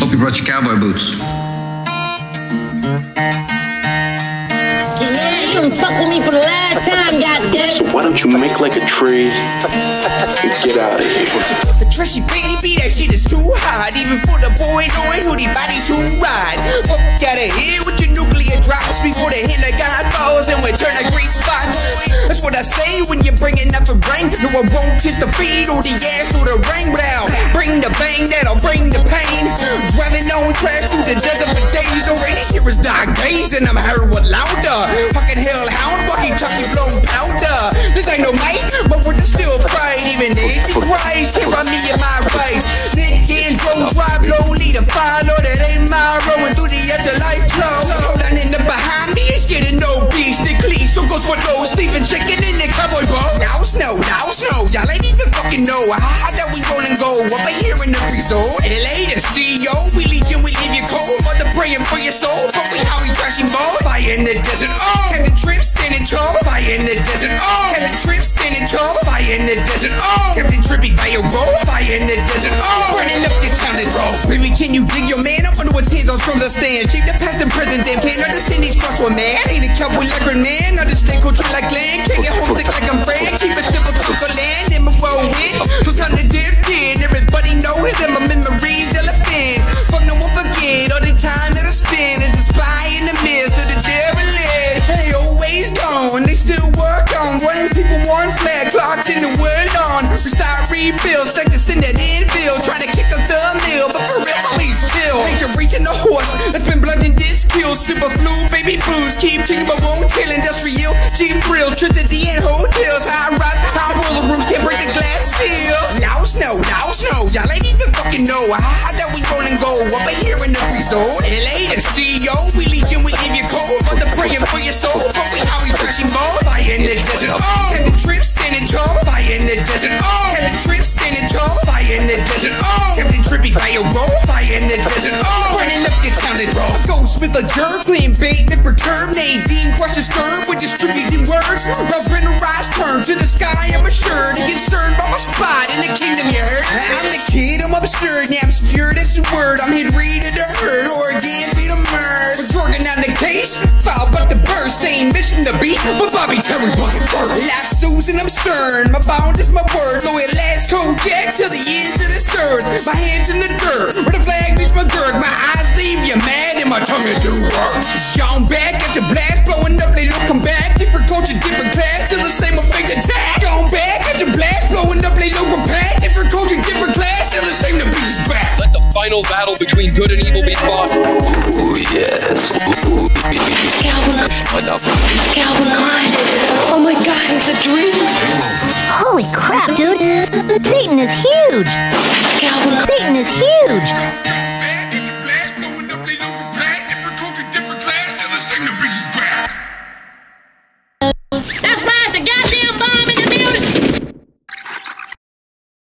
Hope you brought your cowboy boots. Yeah, you done fucked with me for the last time, goddamn. So why don't you make like a tree and get out of here? The trashy baby, that shit is too hot. Even for the boy knowing who the bodies who ride. Fuck outta here with your nuclear drops before the hand of God falls and we turn a grease spot. That's what I say when you're bringing up a ring. No, I won't kiss the feet or the ass or the ring, but I'll bring the bang, that'll bring the pain. Driving on trash through the desert for days. Already here is dark days and I'm heard what louder. Fucking hellhound, walkie-talkie blown powder. This ain't no mic, but we're just still afraid. Even if you Christ, here on me and my right. Nick and Joe drive low, lead a follow. That ain't my rolling through the afterlife flow. Down in the behind me, it's getting no beast. The clean, so goes for those Stephen chicken in the cowboy ball. Now snow, y'all ain't even fucking know how that we roll and go up here in the resort. LA the CEO, we legion, we leave you cold. Mother praying for your soul, but we how we trashing ball. Fire in the desert, oh, and the trip standing tall. Fire in the desert, oh, and the trip standing tall. Fire in the desert, oh, Captain Trippy fire roll. Fire in the desert, oh, burning up your town and roll. Baby, can you dig your man? I wonder what's hands on strums I stand. Shape the past and present, damn, can't understand these crossword man. Ain't a cowboy like a man, understand culture like land. Can't get homesick like I'm Fran. Keep it simple, cook a land in my whirlwind. So time to dip in, everybody knows that my memories elephant. Fuck no one forget all the time that I spend as a spy in the midst of the devil is. They always gone, they still work on. One people, one flag, clocked in the world on. Restart, rebuild, stack to send that infield. Trying to kick up the mill, but for real, please chill. Ain't you reaching the horse that's been bludgeoned this kill. Super flu, baby blues, keep king but won't kill. Industrial, cheap thrills, Trinity and hotels. High rise, high roller rooms, can't break the glass seal. Now snow, y'all ain't even fucking know how that we roll and go up here in the resort. LA the CEO, we legion, we leave you cold. Mother praying for your soul, but we how we trashing ball. Fire in the desert, oh, and the trip standing tall. Fire in the desert, oh, and the trip standing tall. Fire in the desert, oh, Captain Trippy fire roll. Fire in the desert, oh, burning up your town and roll. Ghost with a jerk, clean bait, and perturb. Nadine crush the stirb with distributed words. Reverend rise, turn to the sky, I'm assured to get stirred by my spot in the kingdom you heard. I'm the kid, I'm absurd, yeah, obscure, that's the word. I'm hit read of the herd, or again be the merge. We're jorging down the case, foul but the burst. Ain't missing the beat, but Bobby Terry bucket first. Laugh Susan, I'm stern, my bound is my word. Low at last, Kojak till the ends of the surge. My hands in the dirt, where the flag reach my girth. My eyes leave you mad and my tongue do work. Gone back at the blast, blowing up, they don't come back. Different culture, different class, still the same effect attack. Gone back at the blast, blowing up, they don't repack. Different culture, different class, still the same, the beast is back. Let the final battle between good and evil be fought. Oh yes. Calvin. Calvin Klein. Oh my God, it's a dream. Holy crap, dude. Satan is huge.